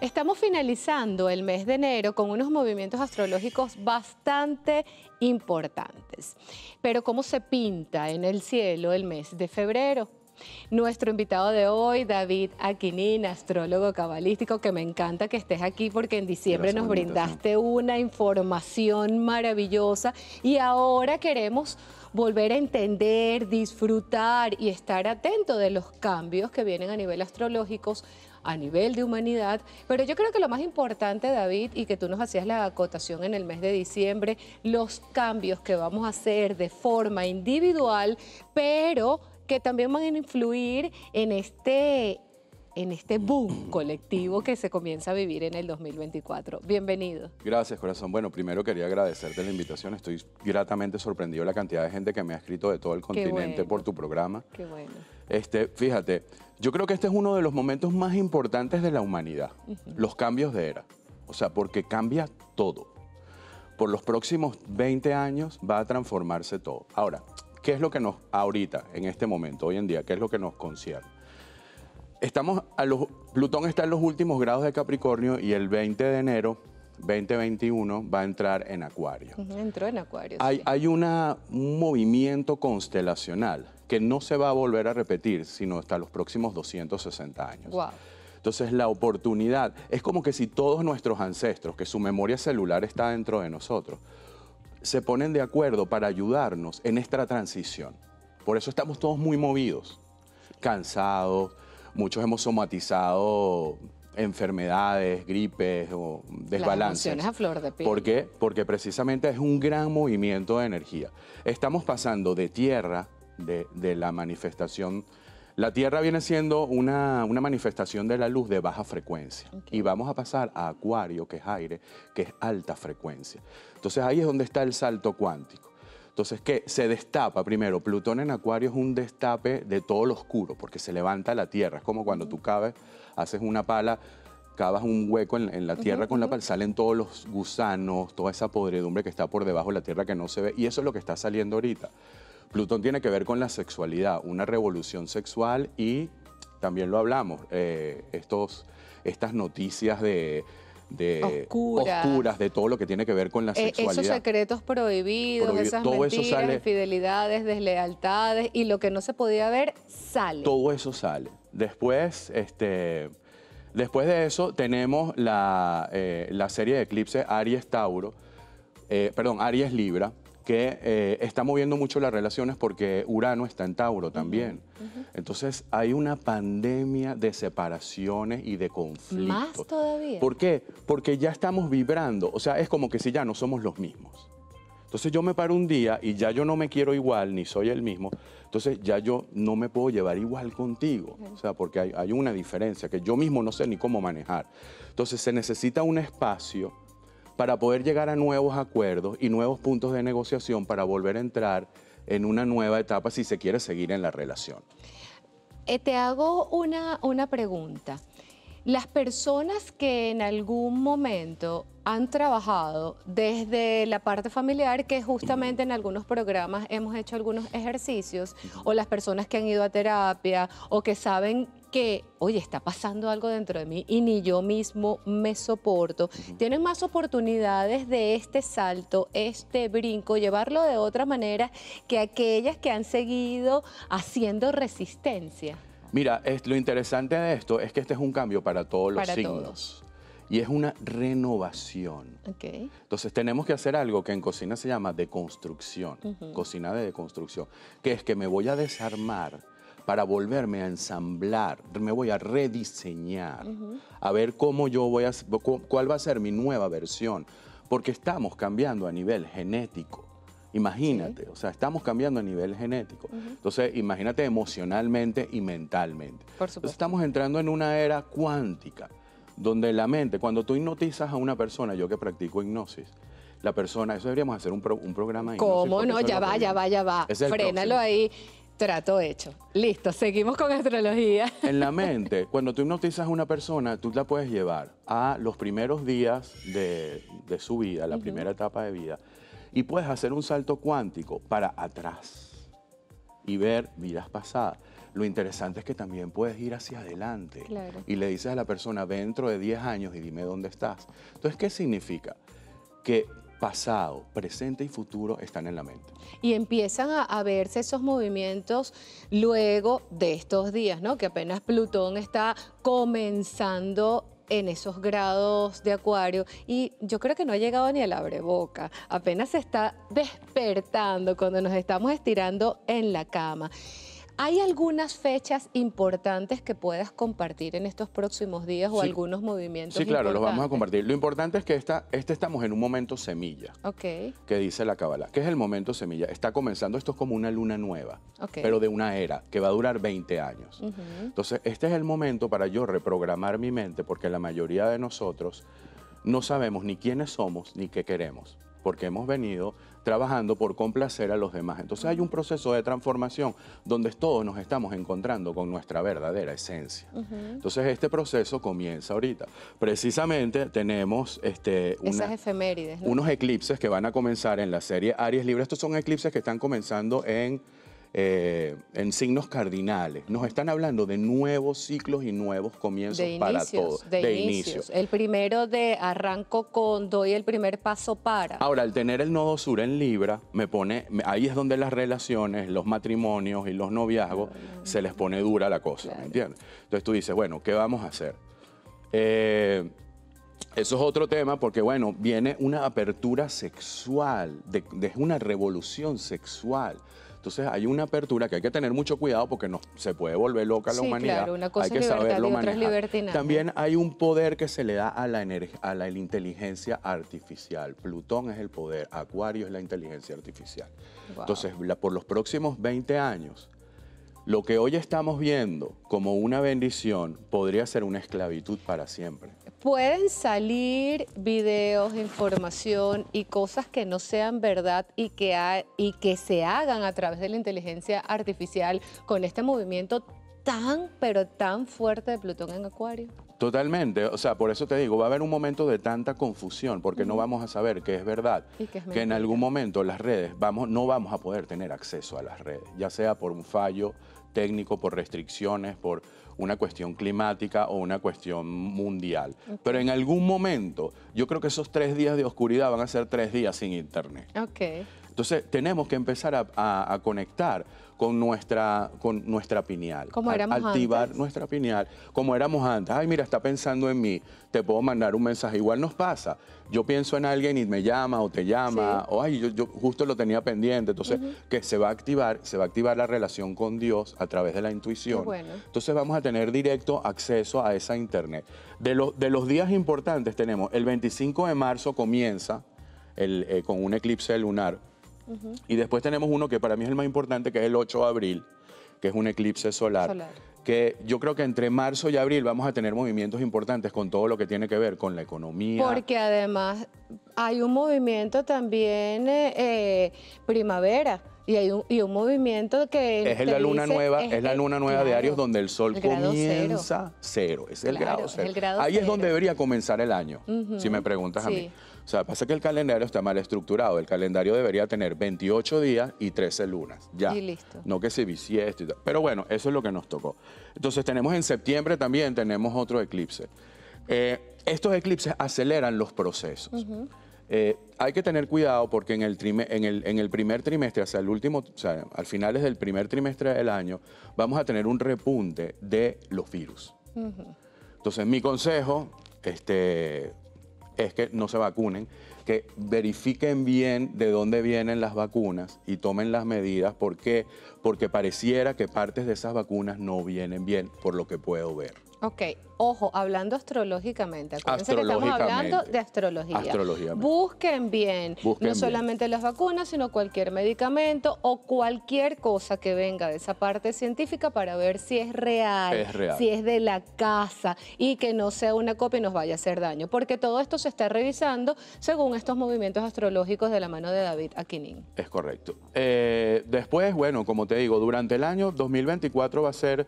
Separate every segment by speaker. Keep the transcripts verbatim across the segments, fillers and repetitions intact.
Speaker 1: Estamos finalizando el mes de enero con unos movimientos astrológicos bastante importantes. Pero ¿cómo se pinta en el cielo el mes de febrero? Nuestro invitado de hoy, David Aquinin, astrólogo cabalístico, que me encanta que estés aquí porque en diciembre
Speaker 2: Gracias,
Speaker 1: nos
Speaker 2: bonita,
Speaker 1: brindaste
Speaker 2: sí.
Speaker 1: una información maravillosa y ahora queremos volver a entender, disfrutar y estar atento de los cambios que vienen a nivel astrológico, a nivel de humanidad. Pero yo creo que lo más importante, David, y que tú nos hacías la acotación en el mes de diciembre, los cambios que vamos a hacer de forma individual, pero que también van a influir en este, en este boom colectivo que se comienza a vivir en el dos mil veinticuatro. Bienvenido.
Speaker 2: Gracias, corazón. Bueno, primero quería agradecerte la invitación. Estoy gratamente sorprendido de la cantidad de gente que me ha escrito de todo el continente
Speaker 1: bueno.
Speaker 2: por tu programa.
Speaker 1: Qué bueno.
Speaker 2: Este, fíjate, yo creo que este es uno de los momentos más importantes de la humanidad, uh-huh. Los cambios de era. O sea, porque cambia todo. Por los próximos veinte años va a transformarse todo. Ahora, ¿qué es lo que nos, ahorita, en este momento, hoy en día, qué es lo que nos concierne? Estamos a los, Plutón está en los últimos grados de Capricornio y el veinte de enero veinte veintiuno va a entrar en Acuario.
Speaker 1: Uh-huh, entró en Acuario,
Speaker 2: Hay,
Speaker 1: sí.
Speaker 2: hay una, un movimiento constelacional que no se va a volver a repetir, sino hasta los próximos doscientos sesenta años.
Speaker 1: Wow.
Speaker 2: Entonces, la oportunidad, es como que si todos nuestros ancestros, que su memoria celular está dentro de nosotros, se ponen de acuerdo para ayudarnos en esta transición. Por eso estamos todos muy movidos, cansados, muchos hemos somatizado enfermedades, gripes o desbalances.
Speaker 1: Las emociones a flor de piel.
Speaker 2: ¿Por qué? Porque precisamente es un gran movimiento de energía. Estamos pasando de tierra, de, de la manifestación. La Tierra viene siendo una, una manifestación de la luz de baja frecuencia. Okay. Y vamos a pasar a Acuario, que es aire, que es alta frecuencia. Entonces ahí es donde está el salto cuántico. Entonces, ¿qué? Se destapa primero. Plutón en Acuario es un destape de todo lo oscuro, porque se levanta la Tierra. Es como cuando tú caves, haces una pala, cavas un hueco en, en la Tierra uh-huh, con la pala, salen todos los gusanos, toda esa podredumbre que está por debajo de la Tierra que no se ve. Y eso es lo que está saliendo ahorita. Plutón tiene que ver con la sexualidad, una revolución sexual y también lo hablamos, eh, estos, estas noticias de... de
Speaker 1: Oscuras.
Speaker 2: oscuras, de todo lo que tiene que ver con la
Speaker 1: eh,
Speaker 2: sexualidad.
Speaker 1: Esos secretos prohibidos, Prohibido, esas
Speaker 2: todo
Speaker 1: mentiras,
Speaker 2: eso sale,
Speaker 1: infidelidades, deslealtades y lo que no se podía ver sale.
Speaker 2: Todo eso sale. Después, este, después de eso tenemos la, eh, la serie de eclipses Aries-Tauro, eh, perdón, Aries-Libra, que eh, está moviendo mucho las relaciones porque Urano está en Tauro también. Uh-huh, uh-huh. Entonces hay una pandemia de separaciones y de conflictos.
Speaker 1: ¿Más todavía?
Speaker 2: ¿Por qué? Porque ya estamos vibrando, o sea, es como que si ya no somos los mismos. Entonces yo me paro un día y ya yo no me quiero igual, ni soy el mismo, entonces ya yo no me puedo llevar igual contigo, uh-huh. O sea, porque hay, hay una diferencia que yo mismo no sé ni cómo manejar. Entonces se necesita un espacio para poder llegar a nuevos acuerdos y nuevos puntos de negociación para volver a entrar en una nueva etapa si se quiere seguir en la relación.
Speaker 1: Eh, te hago una, una pregunta. Las personas que en algún momento han trabajado desde la parte familiar, que justamente en algunos programas hemos hecho algunos ejercicios, o las personas que han ido a terapia, o que saben que, oye, está pasando algo dentro de mí y ni yo mismo me soporto, uh-huh. Tienen más oportunidades de este salto, este brinco, llevarlo de otra manera que aquellas que han seguido haciendo resistencia.
Speaker 2: Mira, es, lo interesante de esto es que este es un cambio para todos los
Speaker 1: para
Speaker 2: signos.
Speaker 1: Todos.
Speaker 2: Y es una renovación.
Speaker 1: Okay.
Speaker 2: Entonces tenemos que hacer algo que en cocina se llama deconstrucción, uh-huh. Cocina de deconstrucción, que es que me voy a desarmar para volverme a ensamblar, me voy a rediseñar, uh-huh. A ver cómo yo voy a, cuál va a ser mi nueva versión, porque estamos cambiando a nivel genético. Imagínate, sí. O sea, estamos cambiando a nivel genético. Uh-huh. Entonces, imagínate emocionalmente y mentalmente.
Speaker 1: Por supuesto.
Speaker 2: Entonces, estamos entrando en una era cuántica, donde la mente, cuando tú hipnotizas a una persona, yo que practico hipnosis, la persona, eso deberíamos hacer un, pro, un programa de hipnosis.
Speaker 1: ¿Cómo no? Ya va, ya va, ya va. Frénalo ahí. Trato hecho. Listo, seguimos con astrología.
Speaker 2: En la mente, cuando tú hipnotizas a una persona, tú la puedes llevar a los primeros días de, de su vida, la uh-huh. primera etapa de vida, y puedes hacer un salto cuántico para atrás y ver vidas pasadas. lo interesante es que también puedes ir hacia adelante.
Speaker 1: Claro.
Speaker 2: Y le dices a la persona, ve dentro de diez años y dime dónde estás. Entonces, ¿qué significa? Que pasado, presente y futuro están en la mente.
Speaker 1: Y empiezan a, a verse esos movimientos luego de estos días, ¿no? Que apenas Plutón está comenzando en esos grados de Acuario y yo creo que no ha llegado ni al abreboca, apenas se está despertando cuando nos estamos estirando en la cama. ¿Hay algunas fechas importantes que puedas compartir en estos próximos días o
Speaker 2: Sí.
Speaker 1: algunos movimientos
Speaker 2: Sí, claro, los vamos a
Speaker 1: importantes?
Speaker 2: compartir. Lo importante es que esta, este estamos en un momento semilla,
Speaker 1: Ok,
Speaker 2: que dice la Cábala. ¿Qué es el momento semilla? Está comenzando, esto es como una luna nueva,
Speaker 1: ok.
Speaker 2: pero de una era que va a durar veinte años.
Speaker 1: Ujú.
Speaker 2: Entonces, este es el momento para yo reprogramar mi mente, porque la mayoría de nosotros no sabemos ni quiénes somos ni qué queremos, porque hemos venido trabajando por complacer a los demás. Entonces hay un proceso de transformación donde todos nos estamos encontrando con nuestra verdadera esencia.
Speaker 1: Ujú.
Speaker 2: Entonces este proceso comienza ahorita. Precisamente tenemos este, una-
Speaker 1: Esas efemérides, ¿no?
Speaker 2: unos eclipses que van a comenzar en la serie Aries Libra. Estos son eclipses que están comenzando en, eh, en signos cardinales. Nos están hablando de nuevos ciclos y nuevos comienzos
Speaker 1: De
Speaker 2: para
Speaker 1: inicios,
Speaker 2: todos.
Speaker 1: de, inicios. El primero de arranco con doy el primer paso para.
Speaker 2: Ahora, al tener el nodo sur en Libra, me pone, me- ahí es donde las relaciones, los matrimonios y los noviazgos se les pone dura la cosa,
Speaker 1: Claro.
Speaker 2: ¿me entiendes? Entonces tú dices, bueno, ¿qué vamos a hacer? Eh, eso es otro tema porque, bueno, viene una apertura sexual, de, de una revolución sexual. Entonces hay una apertura que hay que tener mucho cuidado porque no, se puede volver loca la
Speaker 1: Sí,
Speaker 2: humanidad.
Speaker 1: claro, una cosa
Speaker 2: hay que
Speaker 1: es libertad
Speaker 2: saberlo
Speaker 1: y otra es
Speaker 2: manejar.
Speaker 1: libertinaje.
Speaker 2: También hay un poder que se le da a la, energ- a la inteligencia artificial. Plutón es el poder, Acuario es la inteligencia artificial.
Speaker 1: Wow.
Speaker 2: Entonces, la- por los próximos veinte años, lo que hoy estamos viendo como una bendición podría ser una esclavitud para siempre.
Speaker 1: Pueden salir videos, información y cosas que no sean verdad y que, ha- y que se hagan a través de la inteligencia artificial con este movimiento tan, pero tan fuerte de Plutón en Acuario.
Speaker 2: Totalmente, o sea, por eso te digo, va a haber un momento de tanta confusión porque no vamos a saber qué es verdad,
Speaker 1: Y qué es
Speaker 2: que en
Speaker 1: mentira.
Speaker 2: algún momento las redes, vamos, no vamos a poder tener acceso a las redes, ya sea por un fallo técnico, por restricciones, por una cuestión climática o una cuestión mundial. Pero en algún momento, yo creo que esos tres días de oscuridad van a ser tres días sin internet.
Speaker 1: Ok.
Speaker 2: Entonces tenemos que empezar a, a- a conectar con nuestra, con nuestra pineal.
Speaker 1: Como
Speaker 2: a-
Speaker 1: éramos
Speaker 2: activar
Speaker 1: antes.
Speaker 2: nuestra pineal, como éramos antes. Ay, mira, está pensando en mí, te puedo mandar un mensaje. Igual nos pasa. Yo pienso en alguien y me llama o te llama,
Speaker 1: Sí.
Speaker 2: o ay, yo, yo justo lo tenía pendiente. Entonces, que se va a activar, se va a activar la relación con Dios a través de la intuición.
Speaker 1: Qué bueno.
Speaker 2: Entonces vamos a tener directo acceso a esa internet. De, los de los días importantes tenemos, el veinticinco de marzo comienza el, eh, con un eclipse lunar. Y después tenemos uno que para mí es el más importante, que es el ocho de abril, que es un eclipse solar.
Speaker 1: Solar.
Speaker 2: Que yo creo que entre marzo y abril vamos a tener movimientos importantes con todo lo que tiene que ver con la economía.
Speaker 1: Porque además hay un movimiento también eh, eh, primavera y hay un, y un movimiento que
Speaker 2: Es
Speaker 1: te
Speaker 2: la luna
Speaker 1: dice-
Speaker 2: nueva, es, la
Speaker 1: el-
Speaker 2: luna nueva de
Speaker 1: claro,
Speaker 2: Aries donde el sol
Speaker 1: el grado
Speaker 2: comienza cero. Es el
Speaker 1: Claro,
Speaker 2: grado
Speaker 1: es
Speaker 2: cero.
Speaker 1: el grado
Speaker 2: Ahí es
Speaker 1: cero.
Speaker 2: donde debería comenzar el año,
Speaker 1: Ujú,
Speaker 2: si me preguntas a
Speaker 1: sí.
Speaker 2: mí. O sea, pasa que el calendario está mal estructurado. El calendario debería tener veintiocho días y trece lunas. Ya.
Speaker 1: Y listo.
Speaker 2: No que se bisiesto y tal. Pero bueno, eso es lo que nos tocó. Entonces tenemos en septiembre también, tenemos otro eclipse. Eh, estos eclipses aceleran los procesos. Eh, hay que tener cuidado porque en el, trime- en, el, en el primer trimestre, hacia el último, o sea, al finales del primer trimestre del año, vamos a tener un repunte de los virus. Entonces, mi consejo este, es que no se vacunen, que verifiquen bien de dónde vienen las vacunas y tomen las medidas. ¿Por qué? Porque pareciera que partes de esas vacunas no vienen bien, por lo que puedo ver.
Speaker 1: Ok, ojo, hablando astrológicamente, acuérdense que estamos
Speaker 2: Astrológicamente.
Speaker 1: hablando de astrología.
Speaker 2: Astrológicamente.
Speaker 1: Busquen bien,
Speaker 2: Busquen
Speaker 1: no
Speaker 2: bien.
Speaker 1: solamente las vacunas, sino cualquier medicamento o cualquier cosa que venga de esa parte científica para ver si es real,
Speaker 2: Es real.
Speaker 1: si es de la casa y que no sea una copia y nos vaya a hacer daño, porque todo esto se está revisando según estos movimientos astrológicos de la mano de David Aquinin.
Speaker 2: Es correcto. Eh, después, bueno, como te digo, durante el año dos mil veinticuatro va a ser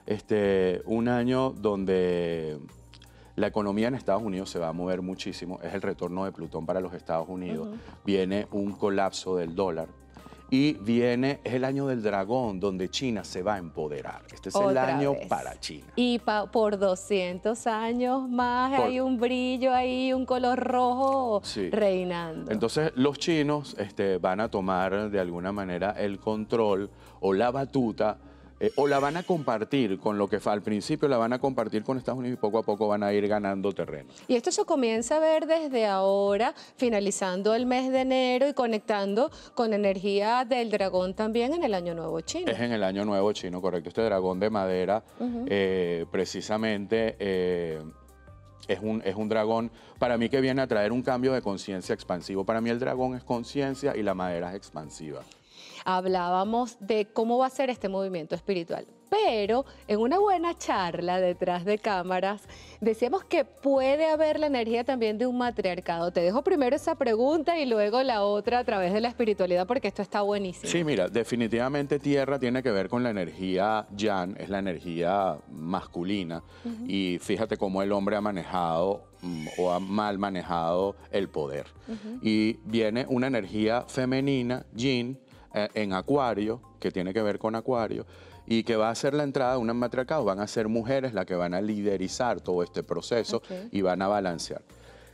Speaker 2: este, un año donde la economía en Estados Unidos se va a mover muchísimo. Es el retorno de Plutón para los Estados Unidos. Viene un colapso del dólar. Y viene, es el año del dragón, donde China se va a empoderar. Este es el
Speaker 1: Otra
Speaker 2: año
Speaker 1: vez.
Speaker 2: para China.
Speaker 1: Y pa- por doscientos años más
Speaker 2: Por-
Speaker 1: hay un brillo ahí, un color rojo
Speaker 2: Sí.
Speaker 1: reinando.
Speaker 2: Entonces los chinos este, van a tomar de alguna manera el control o la batuta eh, o la van a compartir con lo que fa- al principio la van a compartir con Estados Unidos y poco a poco van a ir ganando terreno.
Speaker 1: Y esto se comienza a ver desde ahora, finalizando el mes de enero y conectando con energía del dragón también en el Año Nuevo Chino.
Speaker 2: Es en el año nuevo chino, correcto. Este dragón de madera eh, precisamente eh, es, un, es un dragón para mí que viene a traer un cambio de conciencia expansivo. Para mí el dragón es conciencia y la madera es expansiva.
Speaker 1: Hablábamos de cómo va a ser este movimiento espiritual, pero en una buena charla detrás de cámaras decíamos que puede haber la energía también de un matriarcado. Te dejo primero esa pregunta y luego la otra a través de la espiritualidad, porque esto está buenísimo.
Speaker 2: Sí, mira, definitivamente tierra tiene que ver con la energía yang, es la energía masculina. Y fíjate cómo el hombre ha manejado mm, o ha mal manejado el poder. Y viene una energía femenina, yin, eh, en acuario, que tiene que ver con acuario, y que va a ser la entrada de un matriarcado. Van a ser mujeres las que van a liderizar todo este proceso
Speaker 1: Ok.
Speaker 2: y van a balancear.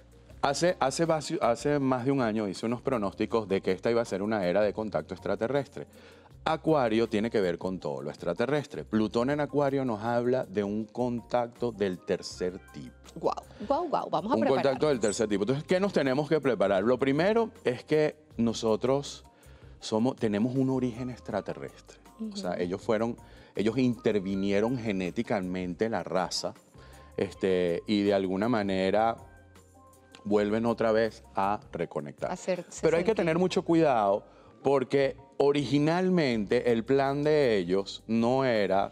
Speaker 2: Hace, hace, vaci- hace más de un año hice unos pronósticos de que esta iba a ser una era de contacto extraterrestre. Acuario tiene que ver con todo lo extraterrestre. Plutón en Acuario nos habla de un contacto del tercer tipo.
Speaker 1: Guau, guau, guau. Vamos a
Speaker 2: Un
Speaker 1: preparar.
Speaker 2: contacto del tercer tipo. Entonces, ¿qué nos tenemos que preparar? Lo primero es que nosotros somos, tenemos un origen extraterrestre. O sea, ellos fueron, ellos intervinieron genéticamente la raza este, y de alguna manera vuelven otra vez a reconectar.
Speaker 1: Hacerse
Speaker 2: Pero hay que
Speaker 1: sentir.
Speaker 2: tener mucho cuidado porque originalmente el plan de ellos no era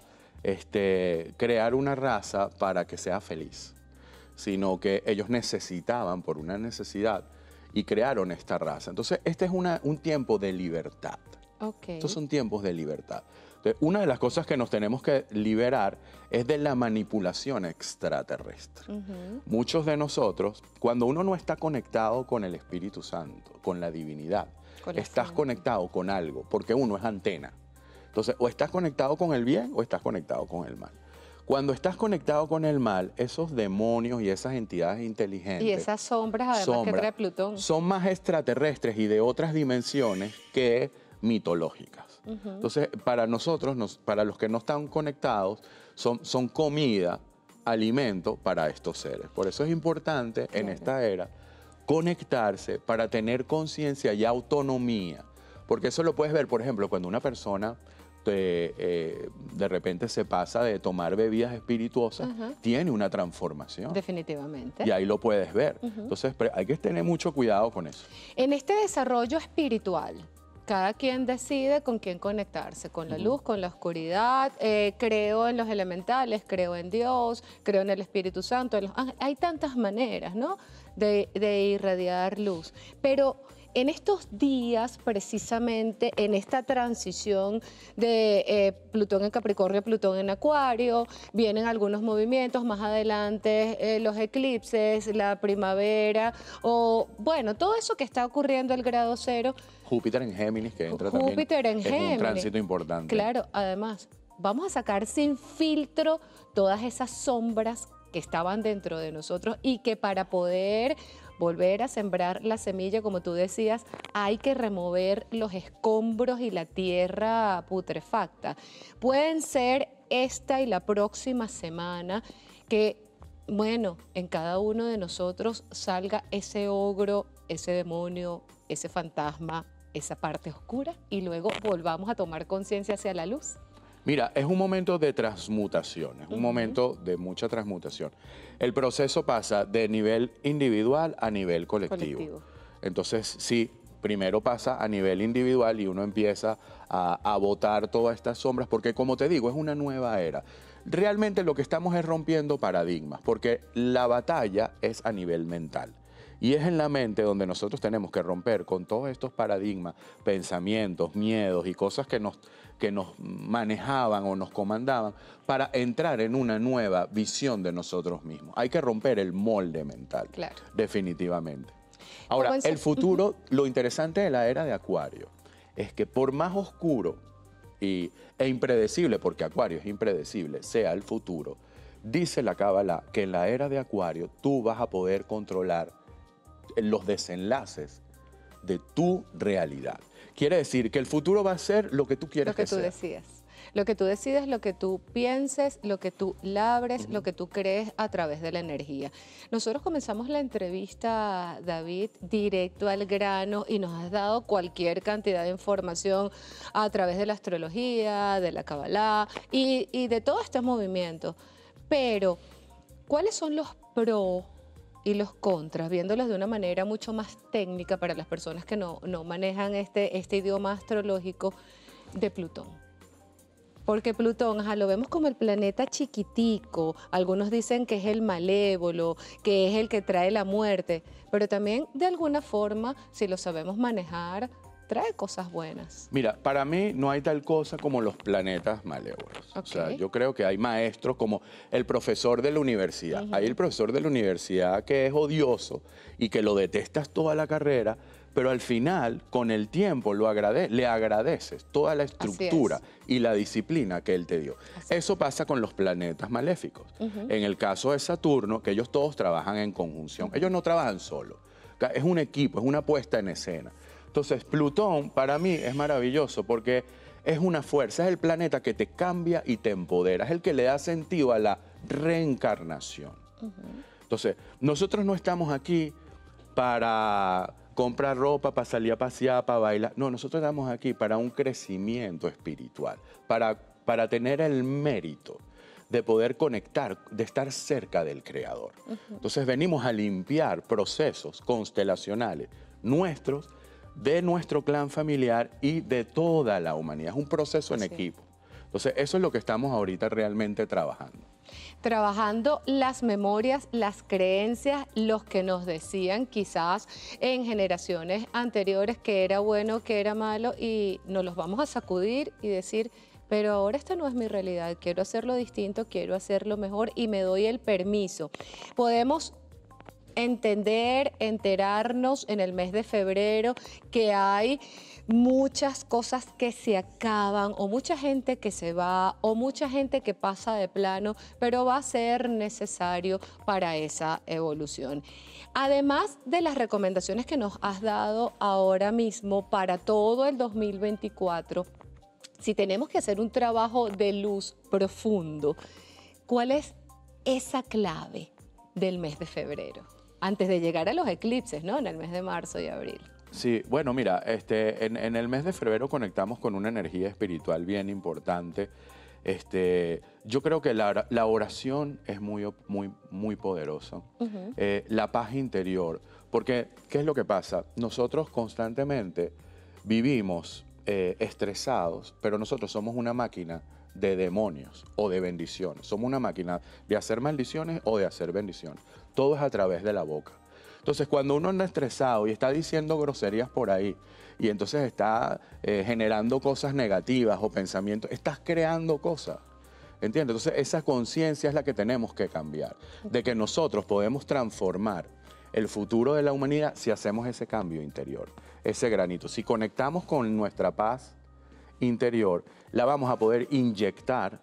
Speaker 2: este, crear una raza para que sea feliz, sino que ellos necesitaban, por una necesidad, y crearon esta raza. Entonces, este es una- un tiempo de libertad.
Speaker 1: Ok.
Speaker 2: Estos son tiempos de libertad. Entonces, una de las cosas que nos tenemos que liberar es de la manipulación extraterrestre.
Speaker 1: Ujú.
Speaker 2: Muchos de nosotros, cuando uno no está conectado con el Espíritu Santo, con la divinidad,
Speaker 1: Con la
Speaker 2: estás
Speaker 1: fuente.
Speaker 2: conectado con algo, porque uno es antena. Entonces, o estás conectado con el bien o estás conectado con el mal. Cuando estás conectado con el mal, esos demonios y esas entidades inteligentes...
Speaker 1: Y esas sombras, además,
Speaker 2: sombra,
Speaker 1: que trae Plutón.
Speaker 2: son más extraterrestres y de otras dimensiones que mitológicas. Entonces, para nosotros, nos- para los que no están conectados, son, son comida, alimento para estos seres. Por eso es importante en
Speaker 1: Claro.
Speaker 2: esta era conectarse para tener conciencia y autonomía. Porque eso lo puedes ver, por ejemplo, cuando una persona te, eh, de repente se pasa de tomar bebidas espirituosas,
Speaker 1: Ajá.
Speaker 2: tiene una transformación.
Speaker 1: Definitivamente.
Speaker 2: Y ahí lo puedes ver. Entonces, pre- hay que tener mucho cuidado con eso.
Speaker 1: En este desarrollo espiritual, cada quien decide con quién conectarse, con la luz, con la oscuridad. Eh, creo en los elementales, creo en Dios, creo en el Espíritu Santo. en los ángeles. Hay tantas maneras, ¿no?, de, de irradiar luz. Pero en estos días, precisamente, en esta transición de eh, Plutón en Capricornio, Plutón en Acuario, vienen algunos movimientos, más adelante eh, los eclipses, la primavera, o bueno, todo eso que está ocurriendo al grado cero.
Speaker 2: Júpiter en Géminis, que entra
Speaker 1: Júpiter
Speaker 2: también,
Speaker 1: en
Speaker 2: es
Speaker 1: Géminis.
Speaker 2: un tránsito importante.
Speaker 1: Claro, además, vamos a sacar sin filtro todas esas sombras que estaban dentro de nosotros y que para poder volver a sembrar la semilla, como tú decías, hay que remover los escombros y la tierra putrefacta. Pueden ser esta y la próxima semana que, bueno, en cada uno de nosotros salga ese ogro, ese demonio, ese fantasma, esa parte oscura y luego volvamos a tomar conciencia hacia la luz.
Speaker 2: Mira, es un momento de transmutación, es un momento de mucha transmutación. El proceso pasa de nivel individual a nivel colectivo.
Speaker 1: Colectivo.
Speaker 2: Entonces, sí, primero pasa a nivel individual y uno empieza a, a botar todas estas sombras, porque como te digo, es una nueva era. Realmente lo que estamos es rompiendo paradigmas, porque la batalla es a nivel mental. Y es en la mente donde nosotros tenemos que romper con todos estos paradigmas, pensamientos, miedos y cosas que nos, que nos manejaban o nos comandaban para entrar en una nueva visión de nosotros mismos. Hay que romper el molde mental,
Speaker 1: Claro.
Speaker 2: definitivamente. Ahora,
Speaker 1: Como en-
Speaker 2: el futuro, lo interesante de la era de Acuario es que por más oscuro y, e impredecible, porque Acuario es impredecible, sea el futuro, dice la Cábala que en la era de Acuario tú vas a poder controlar los desenlaces de tu realidad. Quiere decir que el futuro va a ser lo que tú quieres
Speaker 1: Lo que
Speaker 2: que
Speaker 1: tú
Speaker 2: sea.
Speaker 1: decidas. Lo que tú decides, lo que tú pienses, lo que tú labres, uh-huh. lo que tú crees a través de la energía. Nosotros comenzamos la entrevista, David, directo al grano y nos has dado cualquier cantidad de información a través de la astrología, de la Kabbalah y, y de todos estos movimientos. Pero, ¿cuáles son los pros y los contras, viéndolos de una manera mucho más técnica para las personas que no, no manejan este, este idioma astrológico de Plutón? Porque Plutón, ajá, lo vemos como el planeta chiquitico, algunos dicen que es el malévolo, que es el que trae la muerte, pero también de alguna forma, si lo sabemos manejar, trae cosas buenas.
Speaker 2: Mira, para mí no hay tal cosa como los planetas malévolos. Okay. O sea, yo creo que hay maestros como el profesor de la universidad. Uh-huh. Hay el profesor de la universidad que es odioso y que lo detestas toda la carrera, pero al final, con el tiempo, lo agrade le agradeces toda la estructura y la disciplina que él te dio. Así Eso es. pasa con los planetas maléficos. Uh-huh. En el caso de Saturno, que ellos todos trabajan en conjunción. Uh-huh. Ellos no trabajan solos. Es un equipo, es una puesta en escena. Entonces, Plutón para mí es maravilloso porque es una fuerza, es el planeta que te cambia y te empodera, es el que le da sentido a la reencarnación. Uh-huh. Entonces, nosotros no estamos aquí para comprar ropa, para salir a pasear, para bailar. No, nosotros estamos aquí para un crecimiento espiritual, para, para tener el mérito de poder conectar, de estar cerca del Creador. Uh-huh. Entonces, venimos a limpiar procesos constelacionales nuestros, de nuestro clan familiar y de toda la humanidad. Es un proceso en sí. equipo. Entonces, eso es lo que estamos ahorita realmente trabajando.
Speaker 1: Trabajando las memorias, las creencias, los que nos decían quizás en generaciones anteriores que era bueno, que era malo, y nos los vamos a sacudir y decir, pero ahora esta no es mi realidad, quiero hacerlo distinto, quiero hacerlo mejor y me doy el permiso. Podemos entender, enterarnos en el mes de febrero que hay muchas cosas que se acaban o mucha gente que se va o mucha gente que pasa de plano, pero va a ser necesario para esa evolución. Además de las recomendaciones que nos has dado ahora mismo para todo el dos mil veinticuatro, si tenemos que hacer un trabajo de luz profundo, ¿cuál es esa clave del mes de febrero? Antes de llegar a los eclipses, ¿no? En el mes de marzo y abril.
Speaker 2: Sí, bueno, mira, este, en, en el mes de febrero conectamos con una energía espiritual bien importante. Este, yo creo que la, la oración es muy, muy, muy poderosa. Uh-huh. eh, la paz interior. Porque, ¿qué es lo que pasa? Nosotros constantemente vivimos eh, estresados, pero nosotros somos una máquina de demonios o de bendiciones. Somos una máquina de hacer maldiciones o de hacer bendiciones. Todo es a través de la boca. Entonces, cuando uno anda estresado y está diciendo groserías por ahí, y entonces está eh, generando cosas negativas o pensamientos, estás creando cosas, ¿entiendes? Entonces, esa conciencia es la que tenemos que cambiar, de que nosotros podemos transformar el futuro de la humanidad si hacemos ese cambio interior, ese granito. Si conectamos con nuestra paz interior, la vamos a poder inyectar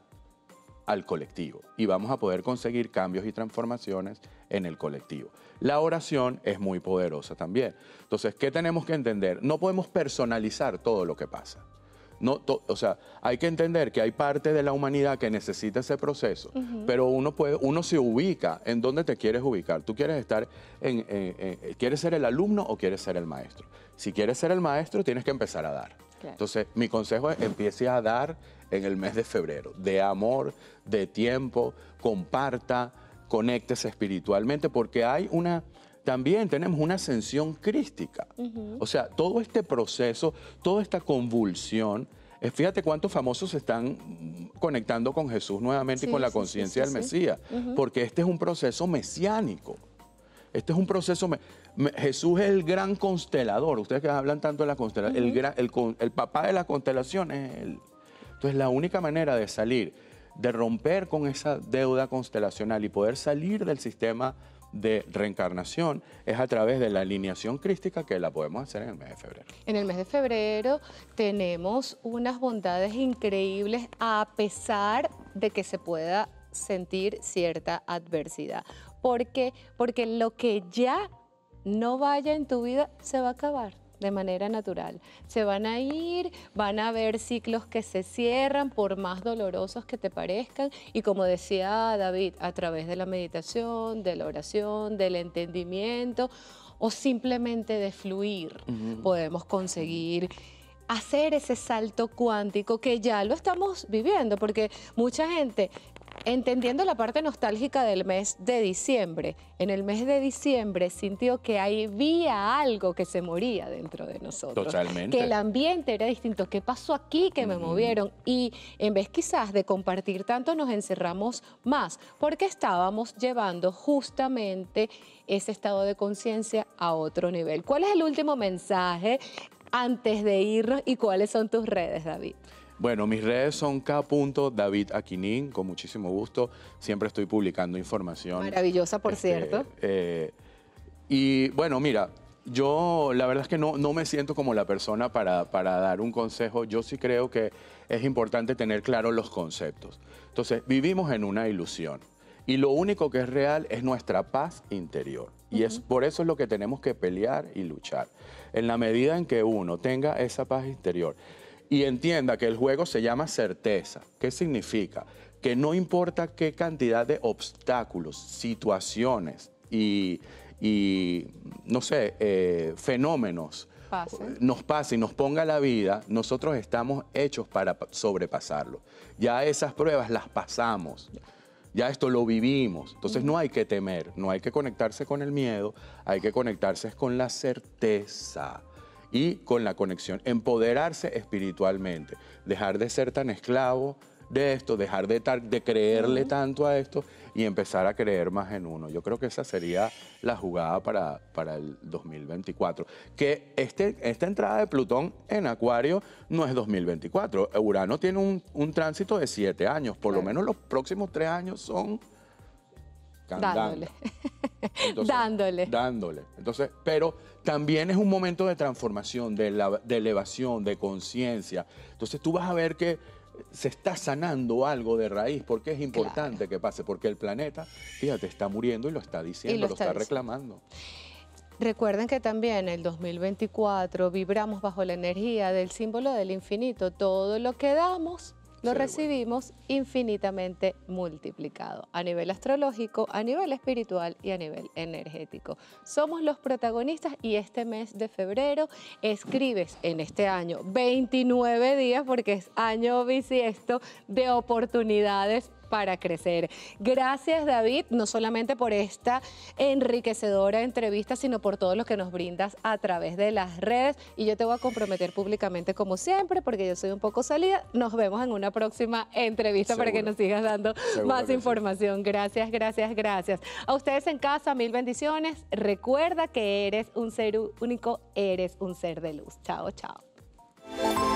Speaker 2: al colectivo y vamos a poder conseguir cambios y transformaciones en el colectivo. La oración es muy poderosa también. Entonces, ¿qué tenemos que entender? No podemos personalizar todo lo que pasa. No, to, o sea, hay que entender que hay parte de la humanidad que necesita ese proceso, uh-huh. pero uno, puede, uno se ubica en dónde te quieres ubicar. Tú quieres estar en, en, en, ¿quieres ser el alumno o quieres ser el maestro? Si quieres ser el maestro, tienes que empezar a dar. Claro. Entonces, mi consejo es empiece a dar en el mes de febrero, de amor, de tiempo, comparta, conéctese espiritualmente, porque hay una, también tenemos una ascensión crística. Uh-huh. O sea, todo este proceso, toda esta convulsión, eh, fíjate cuántos famosos se están conectando con Jesús nuevamente sí, y con la sí, conciencia sí, sí, del sí. Mesías, uh-huh. porque este es un proceso mesiánico. Este es un proceso... Me, me, Jesús es el gran constelador. Ustedes que hablan tanto de la constelación, uh-huh. el, gran, el, el papá de la constelación es él. Entonces, la única manera de salir, de romper con esa deuda constelacional y poder salir del sistema de reencarnación es a través de la alineación crística, que la podemos hacer en el mes de febrero.
Speaker 1: En el mes de febrero tenemos unas bondades increíbles a pesar de que se pueda sentir cierta adversidad. ¿Por qué? Porque lo que ya no vaya en tu vida se va a acabar de manera natural. Se van a ir, van a haber ciclos que se cierran por más dolorosos que te parezcan y como decía David, a través de la meditación, de la oración, del entendimiento o simplemente de fluir, uh-huh. podemos conseguir hacer ese salto cuántico que ya lo estamos viviendo, porque mucha gente, entendiendo la parte nostálgica del mes de diciembre, en el mes de diciembre sintió que había algo que se moría dentro de nosotros.
Speaker 2: Totalmente.
Speaker 1: Que el ambiente era distinto. ¿Qué pasó aquí que me mm. movieron? Y en vez quizás de compartir tanto, nos encerramos más, porque estábamos llevando justamente ese estado de conciencia a otro nivel. ¿Cuál es el último mensaje antes de irnos y cuáles son tus redes, David?
Speaker 2: Bueno, mis redes son k punto david aquinin, con muchísimo gusto. Siempre estoy publicando información.
Speaker 1: Maravillosa, por este, cierto.
Speaker 2: Eh, y bueno, mira, yo la verdad es que no, no me siento como la persona para, para dar un consejo. Yo sí creo que es importante tener claros los conceptos. Entonces, vivimos en una ilusión. Y lo único que es real es nuestra paz interior. Y uh-huh. es por eso es lo que tenemos que pelear y luchar. En la medida en que uno tenga esa paz interior y entienda que el juego se llama certeza. ¿Qué significa? Que no importa qué cantidad de obstáculos, situaciones y, y no sé, eh, fenómenos
Speaker 1: Pase.
Speaker 2: nos pase y nos ponga la vida, nosotros estamos hechos para sobrepasarlo. Ya esas pruebas las pasamos. Ya esto lo vivimos, entonces no hay que temer, no hay que conectarse con el miedo, hay que conectarse con la certeza y con la conexión, empoderarse espiritualmente, dejar de ser tan esclavo de esto, dejar de, tar, de creerle uh-huh. tanto a esto y empezar a creer más en uno. Yo creo que esa sería la jugada para, para el dos mil veinticuatro. Que este, esta entrada de Plutón en Acuario no es dos mil veinticuatro. Urano tiene un, un tránsito de siete años. Por claro. lo menos los próximos tres años son...
Speaker 1: Dándole.
Speaker 2: Entonces,
Speaker 1: dándole.
Speaker 2: Dándole. Entonces, pero también es un momento de transformación, de, la, de elevación, de conciencia. Entonces tú vas a ver que se está sanando algo de raíz, porque es importante claro. que pase, porque el planeta, fíjate, está muriendo y lo está diciendo, lo, lo está, está reclamando.
Speaker 1: Recuerden que también el dos mil veinticuatro vibramos bajo la energía del símbolo del infinito. Todo lo que damos lo sí, recibimos bueno. infinitamente multiplicado a nivel astrológico, a nivel espiritual y a nivel energético. Somos los protagonistas y este mes de febrero escribes en este año veintinueve días, porque es año bisiesto, de oportunidades para crecer. Gracias, David, no solamente por esta enriquecedora entrevista, sino por todo lo que nos brindas a través de las redes. Y yo te voy a comprometer públicamente, como siempre, porque yo soy un poco salida. Nos vemos en una próxima entrevista Seguro. para que nos sigas dando Seguro más información. Sí. Gracias, gracias, gracias. A ustedes en casa, mil bendiciones. Recuerda que eres un ser único, eres un ser de luz. Chao, chao.